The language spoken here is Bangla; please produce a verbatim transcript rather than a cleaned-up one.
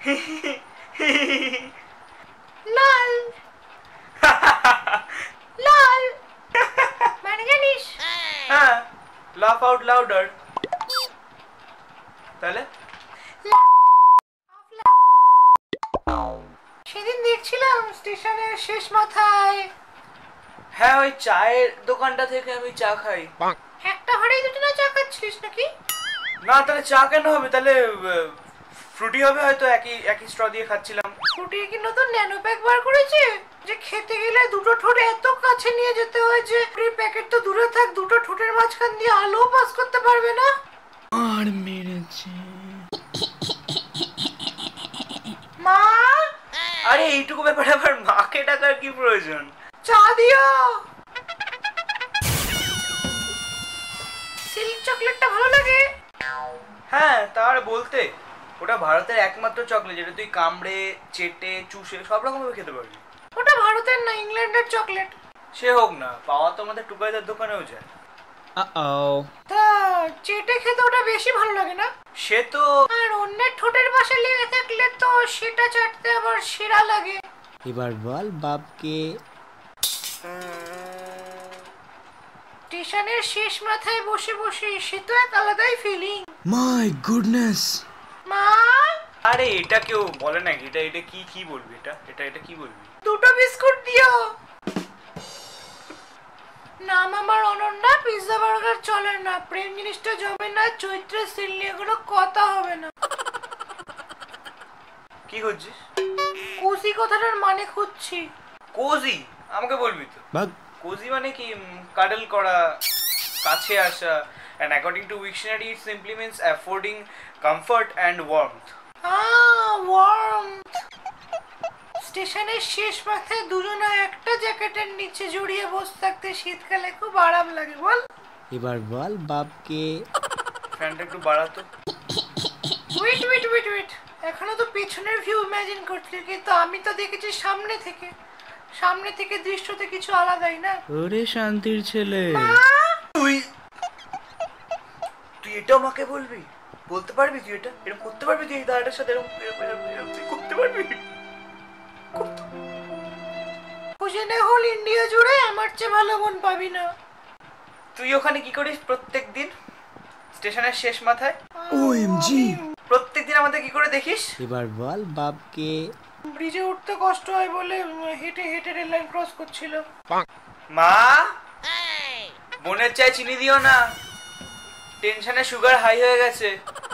লাল লাল মানে জানিস? হ্যাঁ, লাফ আউট লাউডার। তাহলে সেদিন দেখছিলাম স্টেশনের শেষ মাথায়। হ্যাঁ, ওই চায়ের দোকানটা থেকে আমি চা খাই। একটা হাড়ি দুটো না চা খাচ্ছিস নাকি? না, তাহলে চা কেন হবে? তাহলে ফ্রুটি হবে হয়তো, একই একই স্ট্র দিয়ে খাচ্ছিলাম। ফ্রুটি কি নতুন ন্যানো প্যাক বার করেছে যে খেতে গেলে দুটো ঠোঁট এত কাছে নিয়ে যেতে হয় যে প্যাকেট তো দূরে থাক, দুটো ঠোঁটের মাঝখান দিয়ে আলো পাস করতে পারবে না। আর মেরেছে মা! আরে এইটুকু ব্যাপারে আবার মাকে ডাকার কি প্রয়োজন? চা দিও। সিল্ক চকলেটটা ভালো লাগে? হ্যাঁ, তার বলতে ওটা ভারতের একমাত্র চকলেট যেটা তুই কামড়ে চেটে চুষে সব রকম ভাবে খেতে পারবি। ওটা ভারতের না, ইংল্যান্ডের চকলেট। সে হোক না, পাওয়া তো আমাদের টুকাইদার দোকানেও যায়। তা চেটে খেতে ওটা বেশি ভালো লাগে না? সে তো আর অন্যের ঠোঁটের পাশে লেগে থাকলে তো সেটা চাটতে আবার সেরা লাগে। এবার বল বাপকে। স্টেশনের শেষ মাথায় বসে বসে সে তো এক আলাদাই ফিলিং। My goodness. মা! আরে এটা কেউ বলে নাকি? এটা এটা কি কি বলবি? এটা এটা এটা কি বলবি? দুটো বিস্কুট দিও। নাম আমার অনন্যা, পিৎজা বার্গার চলে না, প্রেম জিনিসটা জমে না, চৈত্রের সিল নিয়ে কোনো কথা হবে না। কি খুঁজছিস? কোসি কথাটার মানে খুঁজছি। কোজি? আমাকে বলবি তো। বাগ। কোজি মানে কি? কাডল করা, কাছে আসা, and according to Wiktionary it simply means affording comfort and warmth. Ah, warmth. স্টেশনের শেষ মাথায় দুজনে একটা জ্যাকেটের নিচে জড়িয়ে বসে থাকতে শীতকালে খুব আরাম লাগে বল। এবার বল বাপকে। ফ্যানটা একটু বাড়াতো। ওয়েট ওয়েট ওয়েট ওয়েট এখনো তো পেছনের ভিউ ইমাজিন করছিস, কিন্তু আমি তো দেখেছি সামনে থেকে। সামনে থেকে দৃশ্যতে কিছু আলাদাই না। ওরে শান্তির ছেলে। তুই তুই এটা আমাকে বলবি? বলতে পারবি তুই এটা? এরকম করতে পারবি তুই? এই দাদাটার সাথে এরকম এরকম- এরকম- এরকম তুই করতে পারবি? খুঁজে নে হোল ইন্ডিয়া জুড়ে, আমার চেয়ে ভালো বোন পাবি না। তুই ওখানে কি করিস প্রত্যেক দিন স্টেশনের শেষ মাথায়? ওএমজি। প্রত্যেক দিন আমাদের কি করে দেখিস? এবার বল বাপকে। ব্রিজে উঠতে কষ্ট হয় বলে হেঁটে হেঁটে রেল লাইন ক্রস করছিল। মা, বোনের চাই চিনি দিও না, টেনশনে সুগার হাই হয়ে গেছে।